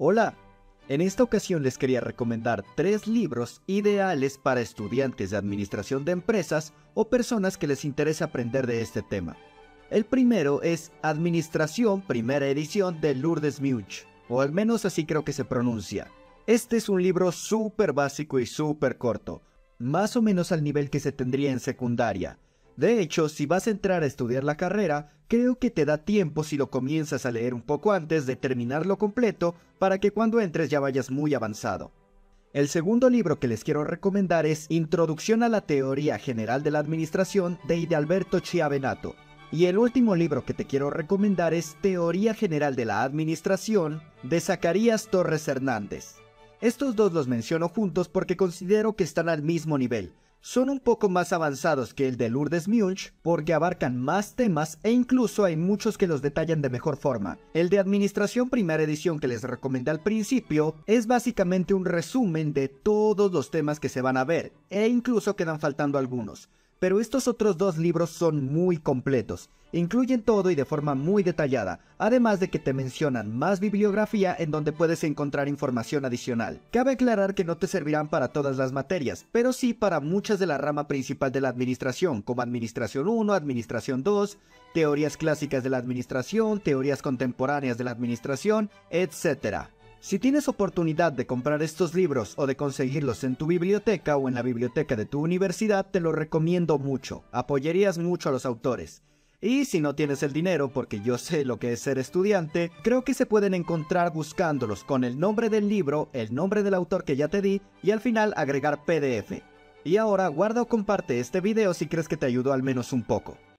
Hola, en esta ocasión les quería recomendar 3 libros ideales para estudiantes de administración de empresas o personas que les interese aprender de este tema. El primero es Administración, primera edición de Lourdes Munch, o al menos así creo que se pronuncia. Este es un libro súper básico y súper corto, más o menos al nivel que se tendría en secundaria. De hecho, si vas a entrar a estudiar la carrera, creo que te da tiempo si lo comienzas a leer un poco antes de terminarlo completo para que cuando entres ya vayas muy avanzado. El segundo libro que les quiero recomendar es Introducción a la Teoría General de la Administración de Idalberto Chiavenato. Y el último libro que te quiero recomendar es Teoría General de la Administración de Zacarías Torres Hernández. Estos dos los menciono juntos porque considero que están al mismo nivel. Son un poco más avanzados que el de Lourdes Munch porque abarcan más temas e incluso hay muchos que los detallan de mejor forma. El de Administración primera edición que les recomendé al principio es básicamente un resumen de todos los temas que se van a ver e incluso quedan faltando algunos. Pero estos otros dos libros son muy completos, incluyen todo y de forma muy detallada, además de que te mencionan más bibliografía en donde puedes encontrar información adicional. Cabe aclarar que no te servirán para todas las materias, pero sí para muchas de la rama principal de la administración, como Administración 1, Administración 2, teorías clásicas de la administración, teorías contemporáneas de la administración, etc. Si tienes oportunidad de comprar estos libros o de conseguirlos en tu biblioteca o en la biblioteca de tu universidad, te lo recomiendo mucho, apoyarías mucho a los autores. Y si no tienes el dinero, porque yo sé lo que es ser estudiante, creo que se pueden encontrar buscándolos con el nombre del libro, el nombre del autor que ya te di y al final agregar PDF. Y ahora guarda o comparte este video si crees que te ayudó al menos un poco.